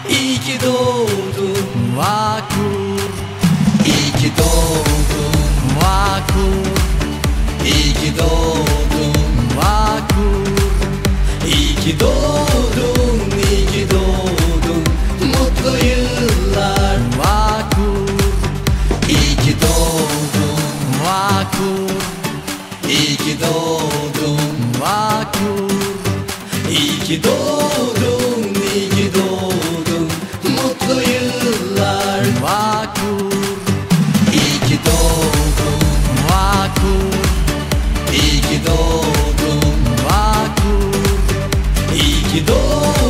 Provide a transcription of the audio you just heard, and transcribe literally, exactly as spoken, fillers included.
İyi ki doğdun Vakur. İyi ki doğdun Vakur. İyi ki doğdun Vakur. İyi ki doğdun, iyi ki doğdun. Mutlu yıllar Vakur. İyi ki doğdun Vakur. İyi ki doğdun Vakur. İyi ki doğdun, iyi ki doğdun. Mutlu yıllar Vakur. İyi ki doğdun Vakur. İyi ki doğdun Vakur. İyi ki doğdun.